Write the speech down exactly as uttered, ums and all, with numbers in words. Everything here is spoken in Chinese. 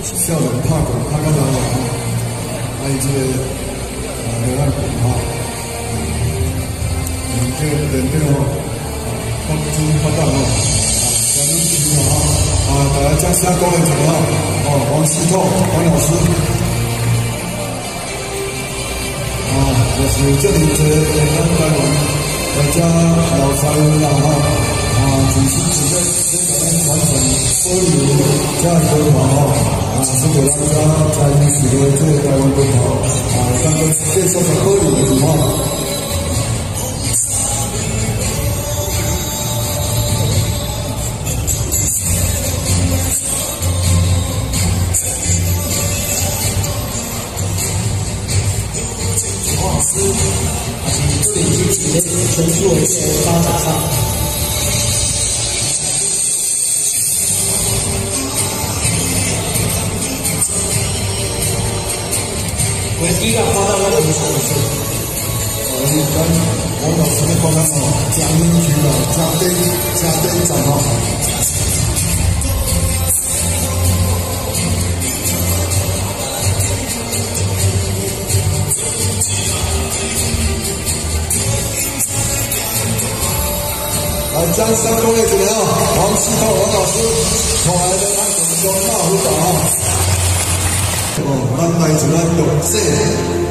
少年拍过拍到人哦，啊伊即个啊热爱过吼，连着连着吼，发猪发蛋吼，啊，咱们区啊啊，大家掌声鼓励一下吼，哦，王思彤王老师，啊，就是这里这咱台湾大家老师啦吼，啊，主持准备这个传承玻璃这样规划吼。 啊，是给大家在许多这个台湾规划啊，三个介绍的玻璃的情况。 老师，这里是几个全速的发展上。 我第一个花到那个什么是？ 呃，一般王老师的花到哦，嘉宾区的嘉宾嘉宾长哦。来，掌声鼓励一下哦，王思彤王老师，带来的咱从中大舞蹈哦。哦，咱来自咱绿色。